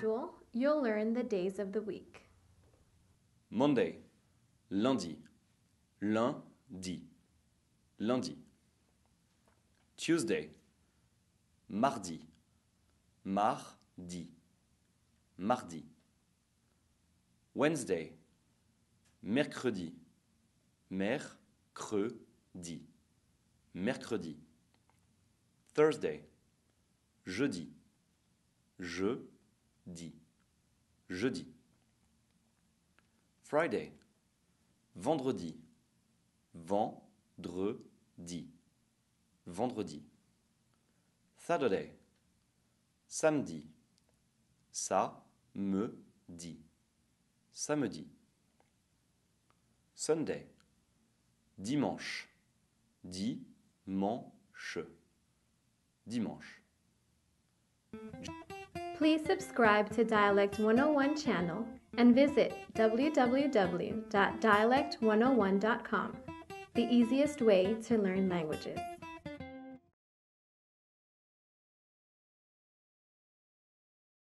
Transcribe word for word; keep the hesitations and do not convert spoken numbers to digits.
module, you'll learn the days of the week. Monday, lundi, lundi, lundi. Tuesday, mardi, mardi, mardi. Wednesday, mercredi, mercredi, mercredi. Thursday, jeudi, jeudi, jeudi. Friday, vendredi, vendredi, vendredi. Saturday, samedi, samedi, samedi. Sunday, dimanche, dimanche, dimanche. Please subscribe to Dialect one oh one channel and visit w w w dot dialect one oh one dot com, the easiest way to learn languages.